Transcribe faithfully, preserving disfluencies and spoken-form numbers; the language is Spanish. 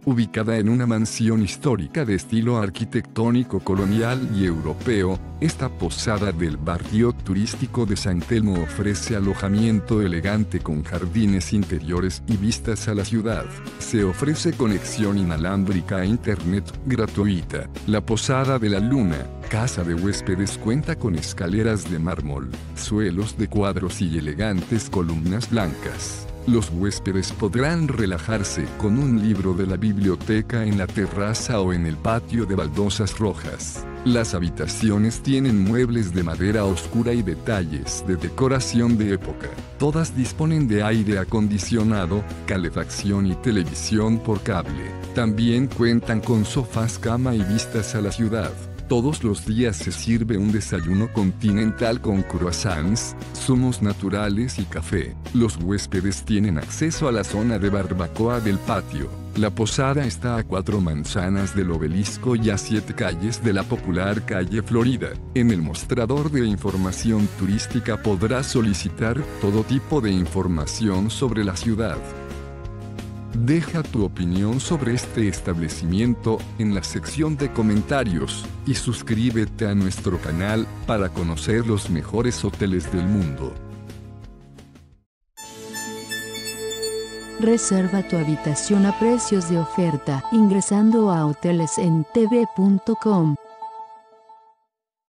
Ubicada en una mansión histórica de estilo arquitectónico colonial y europeo, esta posada del barrio turístico de San Telmo ofrece alojamiento elegante con jardines interiores y vistas a la ciudad. Se ofrece conexión inalámbrica a internet gratuita. La Posada de la Luna, casa de huéspedes, cuenta con escaleras de mármol, suelos de cuadros y elegantes columnas blancas. Los huéspedes podrán relajarse con un libro de la biblioteca en la terraza o en el patio de baldosas rojas. Las habitaciones tienen muebles de madera oscura y detalles de decoración de época. Todas disponen de aire acondicionado, calefacción y televisión por cable. También cuentan con sofás, cama y vistas a la ciudad. Todos los días se sirve un desayuno continental con croissants, zumos naturales y café. Los huéspedes tienen acceso a la zona de barbacoa del patio. La posada está a cuatro manzanas del Obelisco y a siete calles de la popular calle Florida. En el mostrador de información turística podrás solicitar todo tipo de información sobre la ciudad. Deja tu opinión sobre este establecimiento en la sección de comentarios y suscríbete a nuestro canal para conocer los mejores hoteles del mundo. Reserva tu habitación a precios de oferta ingresando a hoteles en t v punto com.